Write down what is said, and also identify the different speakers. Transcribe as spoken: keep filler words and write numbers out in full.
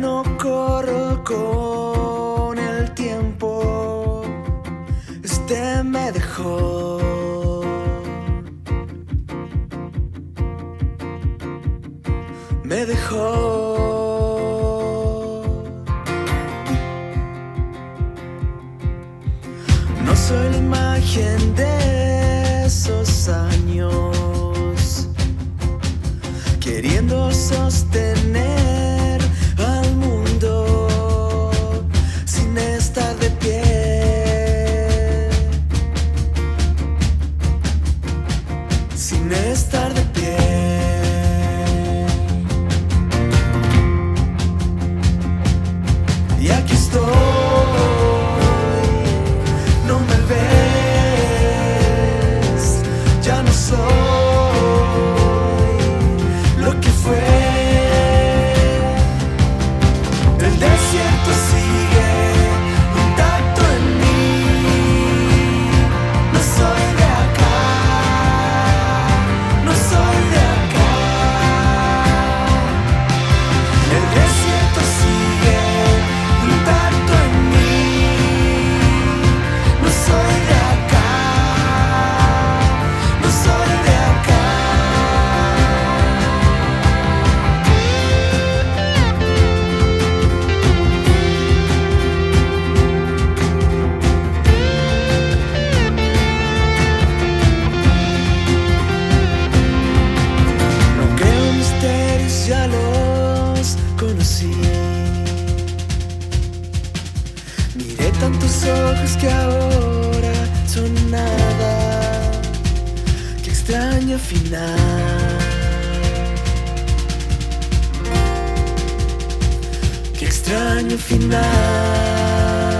Speaker 1: no corro con el tiempo, este me dejó. Me dejó. No soy la imagen de esos años, queriendo sostener al mundo sin estar de pie, sin estar de pie. Y aquí estoy, no me ves, ya no soy lo que fue. El desierto sigue intacto en mí, no soy de acá, no soy de acá. El desierto sigue intacto en mí, no soy de acá, no soy de acá. No creo en misterios, ya los conocí. Miré tantos ojos que ahora son nada. Qué extraño final. Qué extraño final.